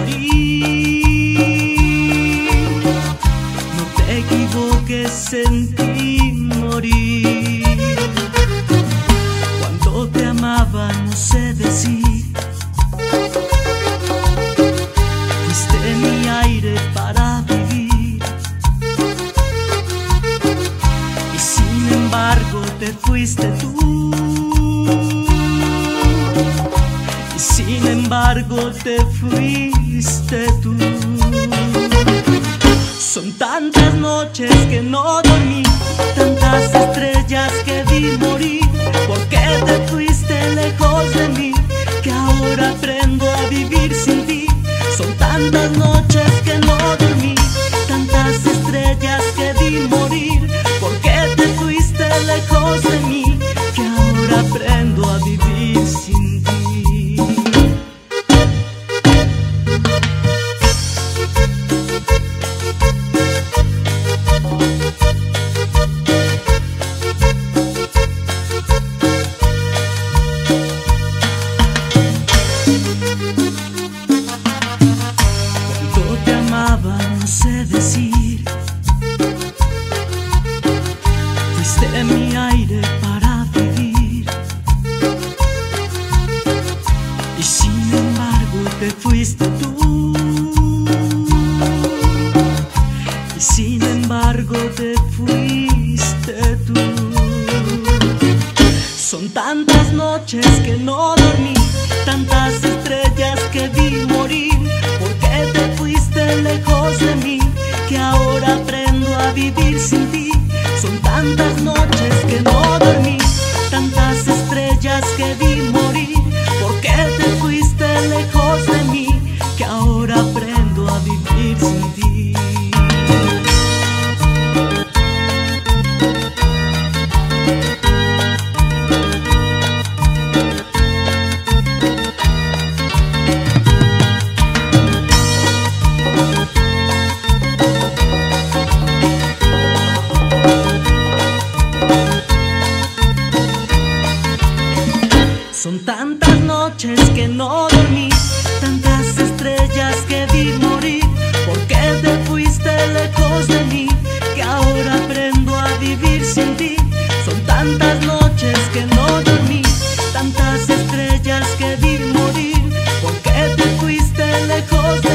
morir. No te equivoques, sentí morir. Cuando te amaba no sé decir. Fuiste mi aire para vivir. Y sin embargo te fuiste tú. Y sin embargo te fuiste tú. Son tantas noches que no dormí, tantas estrellas que vi morir. ¿Por qué te fuiste lejos de mí? Que ahora aprendo a vivir sin ti. Son tantas noches que no dormí, tantas estrellas que vi morir. ¿Por qué te fuiste lejos de mí? Que ahora aprendo a vivir sin ti. No sé decir. Fuiste mi aire para vivir. Y sin embargo te fuiste tú. Y sin embargo te fuiste tú. Son tantas noches que no dormí, tantas estrellas que vi morir. ¿Por qué te fuiste lejos de mí? Que ahora aprendo a vivir sin ti. Son tantas noches que no dormí, tantas estrellas que vi morir. ¿Por qué te fuiste lejos de mí? Que ahora aprendo a vivir sin ti. Son tantas noches que no dormí, tantas estrellas que vi morir. ¿Por qué te fuiste lejos de mí? Que ahora aprendo a vivir sin ti. Son tantas noches que no dormí, tantas estrellas que vi morir. ¿Por qué te fuiste lejos de